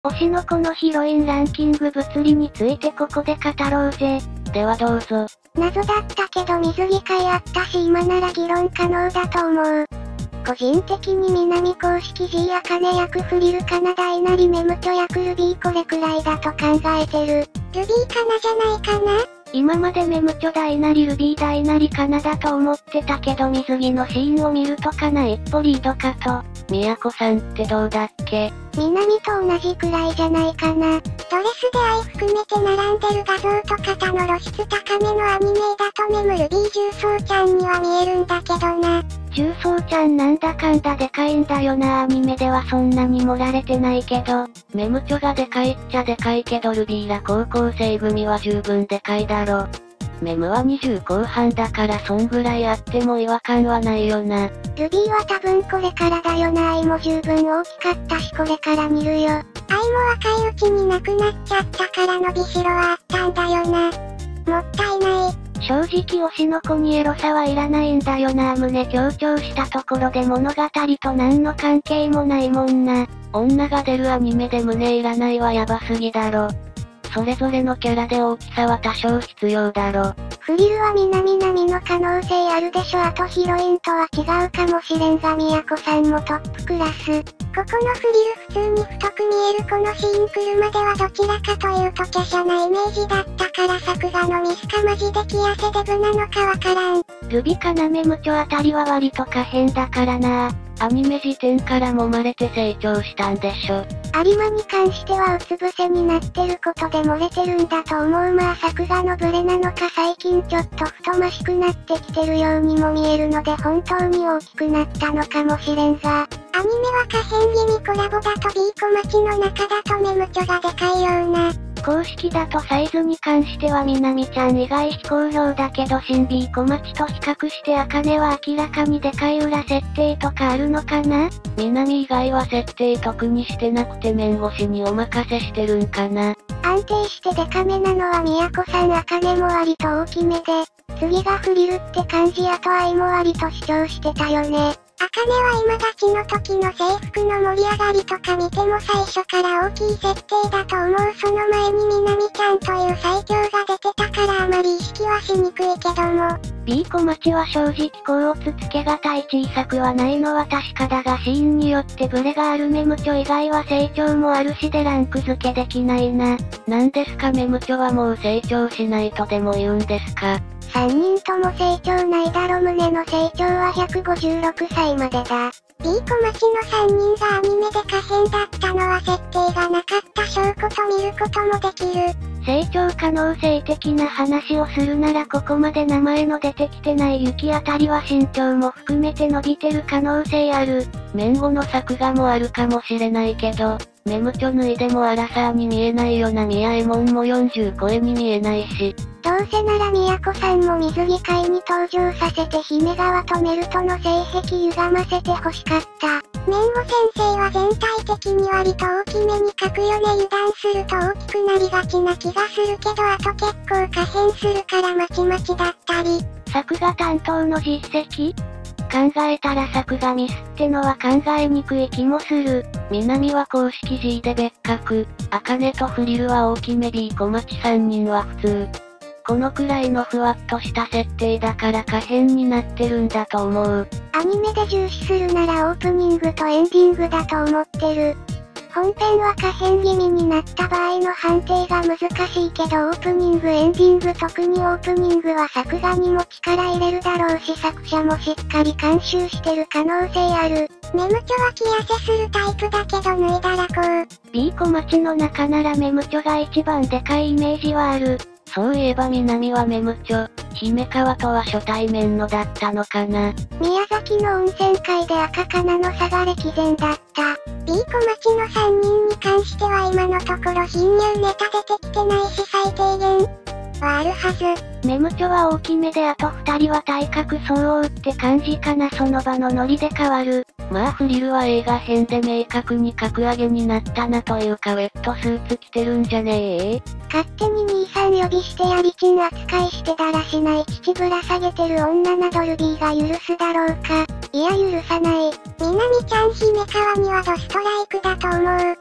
推しの子のヒロインランキング物理についてここで語ろうぜ。 ではどうぞ。 謎だったけど水着会あったし今なら議論可能だと思う。個人的に南公式 G やカネ役フリルカナダイナリメムチョ役ルビーこれくらいだと考えてる。ルビーカナじゃないかな？今までメムチョダイナリルビーダイナリカナだと思ってたけど水着のシーンを見るとカナ一歩リードかと。 みやこさんってどうだっけ？ 南と同じくらいじゃないかな。ドレスで愛含めて並んでる画像と肩の露出高めのアニメだと眠る B 重曹ちゃんには見えるんだけどな。重曹ちゃんなんだかんだでかいんだよな。アニメではそんなに盛られてないけど。 メムチョがでかいっちゃでかいけどルビーら高校生組は十分でかいだろ。メムは20後半だからそんぐらいあっても違和感はないよな。 ルビーは多分これからだよな。愛も十分大きかったしこれから見るよ。愛も若いうちに亡くなっちゃったから伸びしろはあったんだよな。もったいない。正直推しの子にエロさはいらないんだよな。胸強調したところで物語と何の関係もないもんな。 女が出るアニメで胸いらないはヤバすぎだろ。それぞれのキャラで大きさは多少必要だろ。 フリルは南並の可能性あるでしょ。あとヒロインとは違うかもしれんがみやこさんもトップクラス。ここのフリル普通に太く見えるこのシーン来るまではどちらかというと華奢なイメージだったから作画のミスかマジで気汗デブなのかわからん。 ルビカナメムチョあたりは割と可変だからな。 アニメ時点から揉まれて成長したんでしょ。 有馬に関してはうつ伏せになってることで漏れてるんだと思う。まあ作画のブレなのか最近ちょっと太ましくなってきてるようにも見えるので本当に大きくなったのかもしれんが、アニメは可変気味コラボだと B 小町の中だとメムチョがでかいような。公式だとサイズに関してはみなみちゃん以外非公表だけど新 B 小町と比較してあかねは明らかにでかい裏設定とかあるのかな？ みなみ以外は設定特にしてなくて面越しにお任せしてるんかな。 安定してデカめなのはみやこさんあかねも割と大きめで、次がフリルって感じ。あと愛も割と主張してたよね。あかねは今立ちの時の制服の盛り上がりとか見ても最初から大きい設定だと思う。その前にみなみちゃんという最強が出てたからあまり意識はしにくいけども。 B 小町は正直甲乙つけがたい小さくはないのは確かだがシーンによってブレがある。メムチョ以外は成長もあるしでランク付けできないな。 なんですかメムチョはもう成長しないとでも言うんですか ？3人とも成長ないだろ。胸の成長は156歳までだ。B 小町の3人がアニメで可変だったのは設定がなかった証拠と見ることもできる。成長可能性的な話をするならここまで名前の出てきてない雪あたりは身長も含めて伸びてる可能性ある。 面後の作画もあるかもしれないけど、メムチョ脱いでもアラサーに見えないよな。ミヤエモンも40超えに見えないし。 どうせならみやこさんも水着会に登場させて姫川とメルトの性癖歪ませて欲しかった。メンゴ先生は全体的に割と大きめに描くよね。油断すると大きくなりがちな気がするけどあと結構可変するからまちまちだったり。作画担当の実績？考えたら作画ミスってのは考えにくい気もする。 南は公式 G で別格、あかねとフリルは大きめ B 小町3人は普通。このくらいのふわっとした設定だから可変になってるんだと思う。 アニメで重視するならオープニングとエンディングだと思ってる。本編は可変気味になった場合の判定が難しいけどオープニングエンディング特にオープニングは作画にも力入れるだろうし作者もしっかり監修してる可能性ある。メムチョは気痩せするタイプだけど脱いだらこう。B 小町の中ならメムチョが一番でかいイメージはある。 そういえば南はメムチョ、姫川とは初対面のだったのかな。 宮崎の温泉会で赤かなの差が歴然だった。B 小町の3人に関しては今のところ貧乳ネタ出てきてないし最低限はあるはず。メムチョは大きめであと2人は体格相応って感じかな。その場のノリで変わる。 まあフリルは映画編で明確に格上げになったなというかウェットスーツ着てるんじゃねえ？ 勝手に兄さん呼びしてやりちん扱いしてだらしない父ぶら下げてる女などルビーが許すだろうか。いや許さない。みなみちゃん姫川にはドストライクだと思う。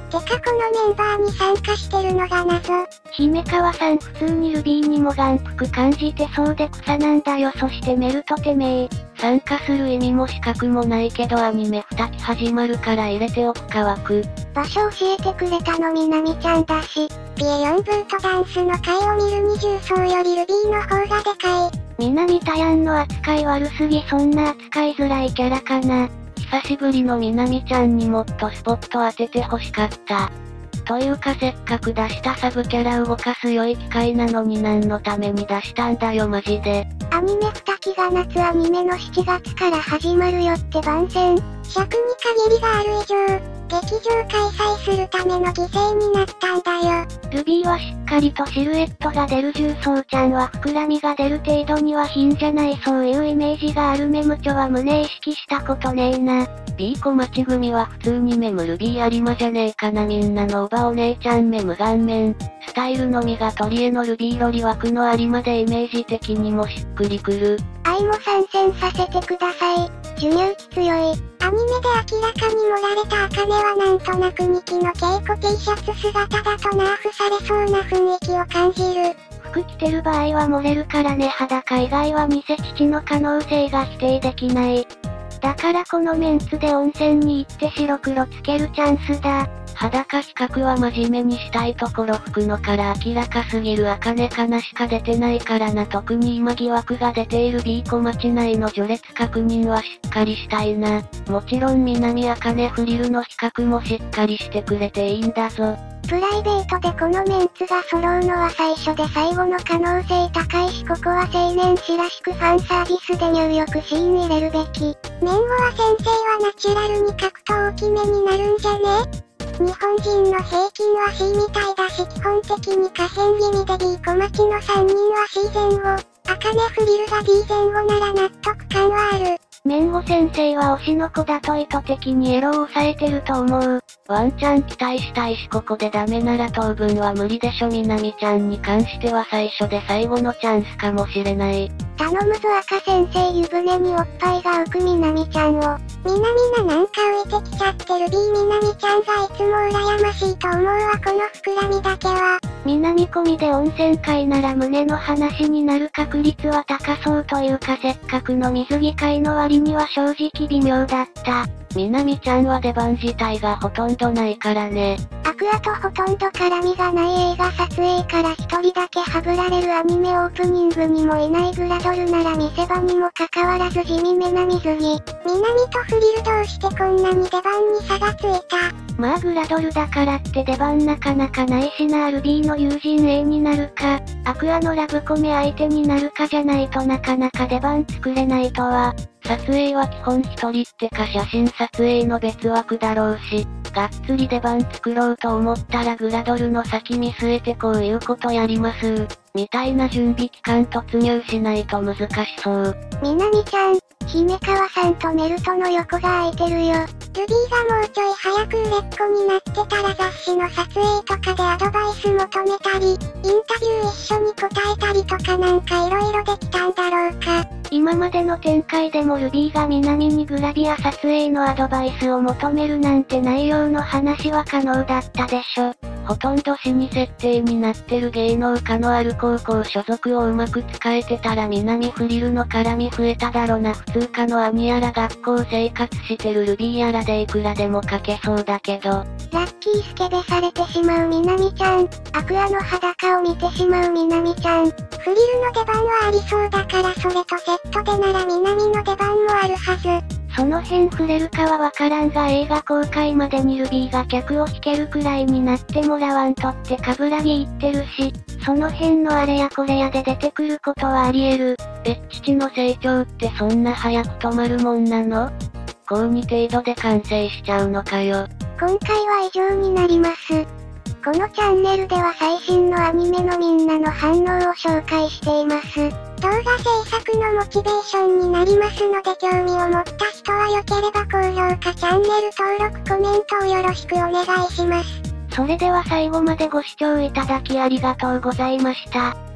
てかこのメンバーに参加してるのが謎。 姫川さん普通にルビーにも眼福感じてそうで草なんだよ。そしてメルトてめえ。参加する意味も資格もないけどアニメ2期始まるから入れておくか枠。 場所教えてくれたのみなみちゃんだし、ビエヨンブートダンスの回を見る20層よりルビーの方がでかい。 みなみたやんの扱い悪すぎ。そんな扱いづらいキャラかな。久しぶりのみなみちゃんにもっとスポット当てて欲しかった。というかせっかく出したサブキャラ動かす良い機会なのに何のために出したんだよマジで。 アニメ2期が夏アニメの7月から始まるよって番宣。尺に限りがある以上、劇場開催するための犠牲になったんだよ。 ルビーはしっかりとシルエットが出る。重装ちゃんは膨らみが出る程度には品じゃない。そういうイメージがある。メムチョは胸意識したことねえな。B 小町組は普通にメムルビー有馬じゃねえかな。みんなのおばお姉ちゃんメム顔面。スタイルのみが取り柄のルビーロリ枠の有馬でイメージ的にもしっくりくる。 愛も参戦させてください。授乳期強い。アニメで明らかに盛られた茜はなんとなく2期の稽古 T シャツ姿だとナーフされそうな雰囲気を感じる。 服着てる場合は漏れるからね。裸以外は偽父の可能性が否定できない。だからこのメンツで温泉に行って白黒つけるチャンスだ。裸比較は真面目にしたいところ服のから明らかすぎる茜かなしか出てないからな。特に今疑惑が出ている B 小町内の序列確認はしっかりしたいな。もちろん南茜フリルの比較もしっかりしてくれていいんだぞ。 プライベートでこのメンツが揃うのは最初で最後の可能性高いし、ここは青年誌らしくファンサービスで入浴シーン入れるべき。メンゴは先生はナチュラルに書くと大きめになるんじゃね？日本人の平均は C みたいだし基本的に可変気味で B 小町の3人は C 前後。茜フリルが D 前後なら納得感はある。 メンゴ先生は推しの子だと意図的にエロを抑えてると思う。ワンチャン期待したいしここでダメなら当分は無理でしょ。みなみちゃんに関しては最初で最後のチャンスかもしれない。 頼むぞ赤先生。湯船におっぱいが浮くみなみちゃんを。みなみななんか浮いてきちゃってる B みなみちゃんがいつも羨ましいと思うわ。この膨らみだけは。 南込みで温泉会なら胸の話になる確率は高そうというか、せっかくの水着会の割には正直微妙だった。みなみちゃんは出番自体がほとんどないからね。 アクアとほとんど絡みがない映画撮影から一人だけはぶられるアニメオープニングにもいないグラドルなら見せ場にもかかわらず地味めな水着。みなみとフリルどうしてこんなに出番に差がついた？ まあグラドルだからって出番なかなかないしな。RB の友人 A になるか、アクアのラブコメ相手になるかじゃないとなかなか出番作れないとは。撮影は基本一人ってか写真撮影の別枠だろうし、がっつり出番作ろうと思ったらグラドルの先見据えてこういうことやりますみたいな準備期間突入しないと難しそう。 みなみちゃん、姫川さんとメルトの横が空いてるよ。ルビーがもうちょい早く売れっ子になってたら雑誌の撮影とかでアドバイス求めたり、インタビュー一緒に答えたりとかなんか色々できたんだろうか。 今までの展開でもルビーが南にグラビア撮影のアドバイスを求めるなんて内容の話は可能だったでしょ。ほとんど死に設定になってる芸能科のある高校所属をうまく使えてたら南フリルの絡み増えただろな。普通科の兄やら学校生活してるルビーやらでいくらでも書けそうだけど。 ラッキースケベされてしまうみなみちゃん。アクアの裸を見てしまうみなみちゃん。フリルの出番はありそうだからそれとセットでなら南の出番もあるはず。 その辺触れるかはわからんが映画公開までにルビーが客を引けるくらいになってもらわんとってカブラギ言ってるし、その辺のあれやこれやで出てくることはあり得る。父の成長ってそんな早く止まるもんなの？高2程度で完成しちゃうのかよ。 今回は以上になります。このチャンネルでは最新のアニメのみんなの反応を紹介しています。動画制作のモチベーションになりますので興味を持った人は良ければ高評価チャンネル登録コメントをよろしくお願いします。 それでは最後までご視聴いただきありがとうございました。